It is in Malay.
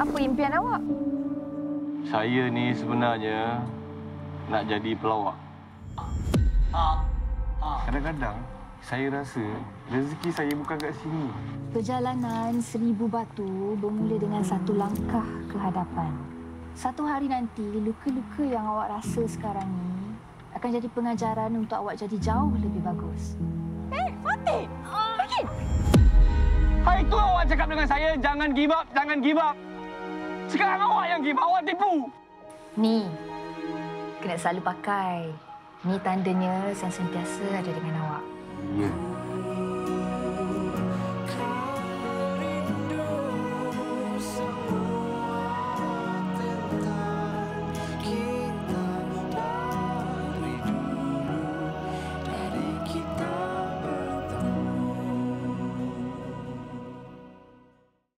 Apa impian awak? Saya ni sebenarnya nak jadi pelawak. Kadang-kadang saya rasa rezeki saya bukan kat sini. Perjalanan 1000 batu bermula dengan satu langkah ke hadapan. Satu hari nanti, luka-luka yang awak rasa sekarang ni akan jadi pengajaran untuk awak jadi jauh lebih bagus. Fatih! Pergi! Hai, itu awak cakap dengan saya, jangan give up, jangan give up. Sekarang awak yang give up, awak tipu. Ni, kena selalu pakai. Ni tandanya saya sentiasa ada dengan awak. Ya.